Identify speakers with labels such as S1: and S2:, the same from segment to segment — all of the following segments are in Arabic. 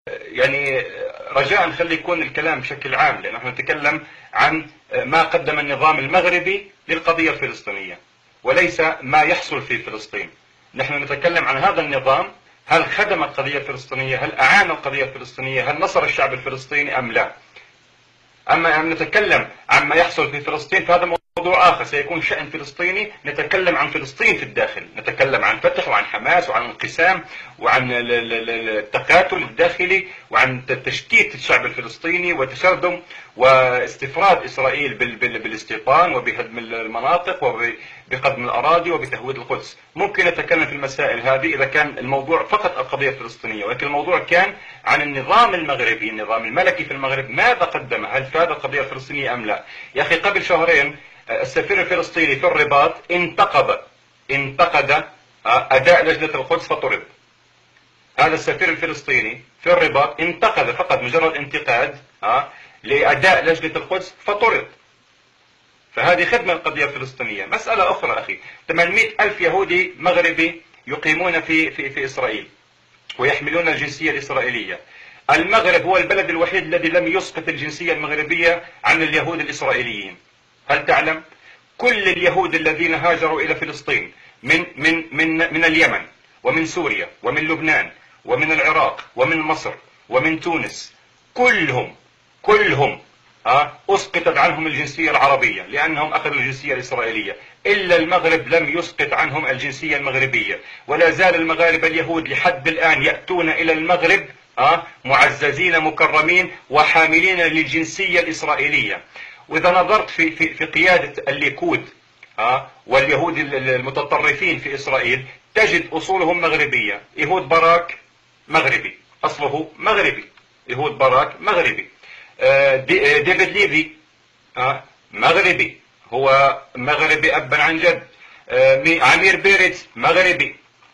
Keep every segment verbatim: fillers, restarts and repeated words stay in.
S1: يعني رجاء خلي يكون الكلام بشكل عام، لأن نحن نتكلم عن ما قدم النظام المغربي للقضية الفلسطينية وليس ما يحصل في فلسطين. نحن نتكلم عن هذا النظام، هل خدم القضية الفلسطينية؟ هل أعان القضية الفلسطينية؟ هل نصر الشعب الفلسطيني أم لا؟ أما أن نتكلم عن ما يحصل في فلسطين فهذا موضوع آخر، سيكون شأن فلسطيني. نتكلم عن فلسطين في الداخل، نتكلم عن فتح وعن حماس وعن انقسام وعن التقاتل الداخلي وعن تشتيت الشعب الفلسطيني وتشرذم واستفراد إسرائيل بالاستيطان وبهدم المناطق وبقدم الأراضي وبتهويد القدس. ممكن نتكلم في المسائل هذه إذا كان الموضوع فقط القضية الفلسطينية، ولكن الموضوع كان عن النظام المغربي، النظام الملكي في المغرب، ماذا قدم؟ هل فاد القضية الفلسطينية أم لا؟ يا أخي قبل شهرين السفير الفلسطيني في الرباط انتقد انتقد أداء لجنة القدس فطرد. هذا السفير الفلسطيني في الرباط انتقد فقط مجرد انتقاد لأداء لجنة القدس فطرد. فهذه خدمة القضية الفلسطينية. مسألة أخرى أخي، ثمانمئة ألف يهودي مغربي يقيمون في, في, في إسرائيل ويحملون الجنسية الإسرائيلية. المغرب هو البلد الوحيد الذي لم يسقط الجنسية المغربية عن اليهود الإسرائيليين. هل تعلم؟ كل اليهود الذين هاجروا إلى فلسطين من, من, من, من اليمن ومن سوريا ومن لبنان ومن العراق ومن مصر ومن تونس، كلهم كلهم أسقطت عنهم الجنسية العربية لأنهم أخذوا الجنسية الإسرائيلية، إلا المغرب لم يسقط عنهم الجنسية المغربية. ولا زال المغاربة اليهود لحد الآن يأتون إلى المغرب معززين مكرمين وحاملين للجنسية الإسرائيلية. وإذا نظرت في, في, في قيادة الليكود واليهود المتطرفين في إسرائيل تجد أصولهم مغربية. يهود باراك مغربي، أصله مغربي، يهود باراك مغربي. ديفيد ليفي مغربي، هو مغربي أبا عن جد. عمير بيريتز مغربي.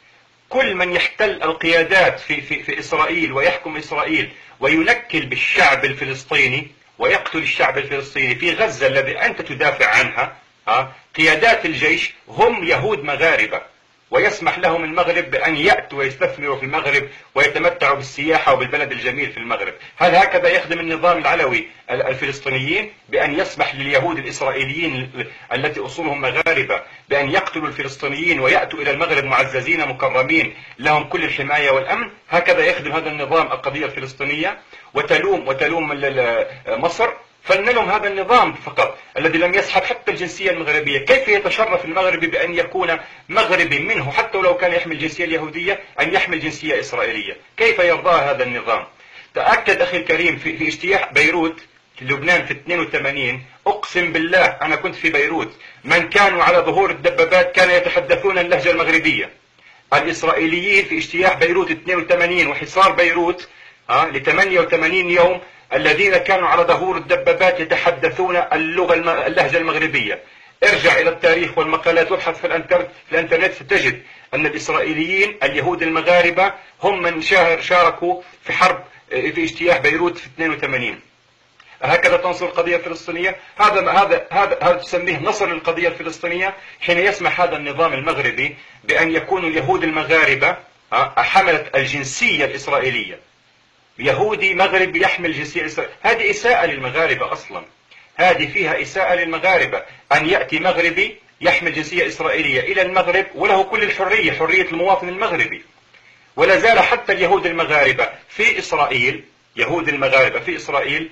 S1: كل من يحتل القيادات في, في, في إسرائيل ويحكم إسرائيل وينكل بالشعب الفلسطيني ويقتل الشعب الفلسطيني في غزة الذي أنت تدافع عنها، قيادات الجيش هم يهود مغاربة، ويسمح لهم المغرب بأن يأتوا ويستثمروا في المغرب ويتمتعوا بالسياحة وبالبلد الجميل في المغرب. هل هكذا يخدم النظام العلوي الفلسطينيين بأن يسمح لليهود الإسرائيليين التي أصولهم مغاربة بأن يقتلوا الفلسطينيين ويأتوا إلى المغرب معززين مكرمين لهم كل الحماية والأمن؟ هكذا يخدم هذا النظام القضية الفلسطينية وتلوم وتلوم مصر؟ فلنلوم هذا النظام فقط الذي لم يسحب حتى الجنسية المغربية. كيف يتشرف المغربي بأن يكون مغربي منه حتى ولو كان يحمل الجنسية اليهودية أن يحمل جنسية إسرائيلية؟ كيف يرضى هذا النظام؟ تأكد أخي الكريم في, في اجتياح بيروت في لبنان في اثنين وثمانين، أقسم بالله أنا كنت في بيروت، من كانوا على ظهور الدبابات كانوا يتحدثون اللهجة المغربية. الإسرائيليين في اجتياح بيروت اثنين وثمانين وحصار بيروت اه ل ثمانية وثمانين يوم الذين كانوا على ظهور الدبابات يتحدثون اللغة اللهجة المغربية. ارجع إلى التاريخ والمقالات وابحث في الانترنت ستجد أن الإسرائيليين اليهود المغاربة هم من شاركوا في حرب في اجتياح بيروت في اثنين وثمانين. هكذا تنصر القضية الفلسطينية؟ هذا هذا هذا هذا تسميه نصر للقضية الفلسطينية حين يسمح هذا النظام المغربي بأن يكونوا اليهود المغاربة حملة الجنسية الإسرائيلية. يهودي مغربي يحمل جنسية إسرائيلية، هذه إساءة للمغاربة أصلا، هذه فيها إساءة للمغاربة أن يأتي مغربي يحمل جنسية إسرائيلية إلى المغرب وله كل الحرية، حرية المواطن المغربي. ولا زال حتى اليهود المغاربة في إسرائيل، يهود المغاربة في إسرائيل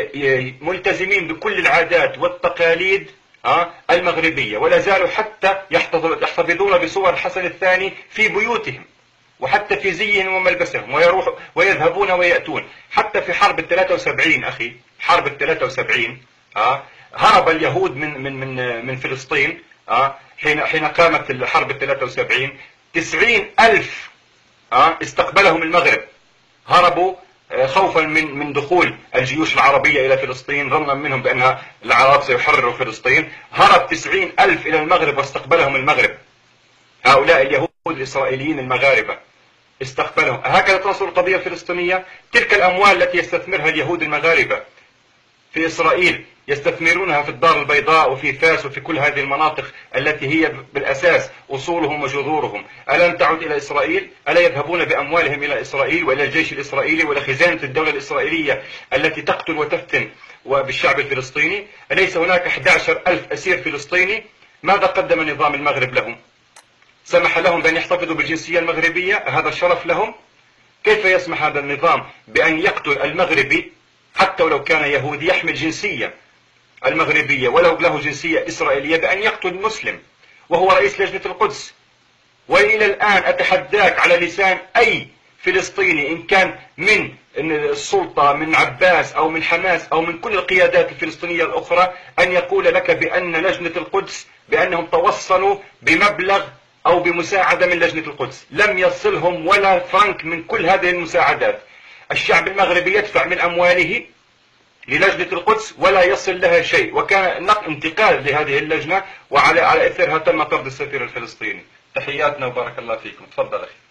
S1: ملتزمين بكل العادات والتقاليد المغربية، ولا زالوا حتى يحتفظون بصور الحسن الثاني في بيوتهم وحتى في زيهم وملبسهم، ويروحوا ويذهبون ويأتون. حتى في حرب الثلاثة وسبعين أخي، حرب الثلاثة وسبعين آه هرب اليهود من من من من فلسطين آه حين حين قامت الحرب الثلاثة وسبعين. تسعين ألف آه استقبلهم المغرب، هربوا آه خوفا من من دخول الجيوش العربية إلى فلسطين، ظنا منهم بأن العرب سيحرروا فلسطين. هرب تسعين ألف إلى المغرب واستقبلهم المغرب. هؤلاء اليهود الإسرائيليين المغاربة استقبلهم. هكذا تنصر القضية الفلسطينية؟ تلك الأموال التي يستثمرها اليهود المغاربة في إسرائيل يستثمرونها في الدار البيضاء وفي فاس وفي كل هذه المناطق التي هي بالأساس أصولهم وجذورهم، ألم تعد إلى إسرائيل؟ ألا يذهبون بأموالهم إلى إسرائيل وإلى الجيش الإسرائيلي وإلى خزانة الدولة الإسرائيلية التي تقتل وتفتن وبالشعب الفلسطيني؟ أليس هناك أحد عشر ألف أسير فلسطيني؟ ماذا قدم نظام المغرب لهم؟ سمح لهم بأن يحتفظوا بالجنسية المغربية؟ هذا الشرف لهم؟ كيف يسمح هذا النظام بأن يقتل المغربي حتى ولو كان يهودي يحمل جنسية المغربية ولو له جنسية إسرائيلية، بأن يقتل مسلم وهو رئيس لجنة القدس؟ وإلى الآن أتحداك على لسان أي فلسطيني إن كان من السلطة من عباس أو من حماس أو من كل القيادات الفلسطينية الأخرى أن يقول لك بأن لجنة القدس بأنهم توصلوا بمبلغ أو بمساعدة من لجنة القدس. لم يصلهم ولا فرنك من كل هذه المساعدات. الشعب المغربي يدفع من أمواله للجنة القدس ولا يصل لها شيء، وكان انتقال لهذه اللجنة وعلى على إثرها تم طرد السفير الفلسطيني. تحياتنا وبارك الله فيكم. تفضل أخي.